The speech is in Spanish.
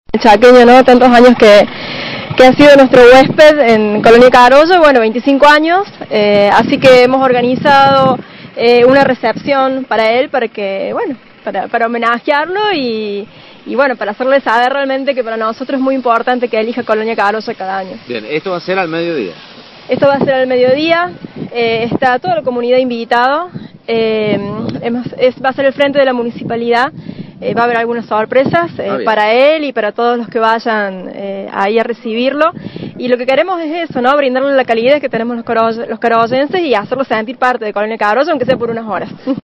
El chaqueño, ¿no? Tantos años que ha sido nuestro huésped en Colonia Carollo, bueno, 25 años, así que hemos organizado una recepción para él, para que, bueno, para homenajearlo y bueno, para hacerle saber realmente que para nosotros es muy importante que elija Colonia Carollo cada año. Bien, esto va a ser al mediodía. Esto va a ser al mediodía, está toda la comunidad invitada, va a ser el frente de la municipalidad. Va a haber algunas sorpresas para él y para todos los que vayan ahí a recibirlo. Y lo que queremos es eso, ¿no? Brindarle la calidez que tenemos los carollenses y hacerlo sentir parte de Colonia Carollo, aunque sea por unas horas.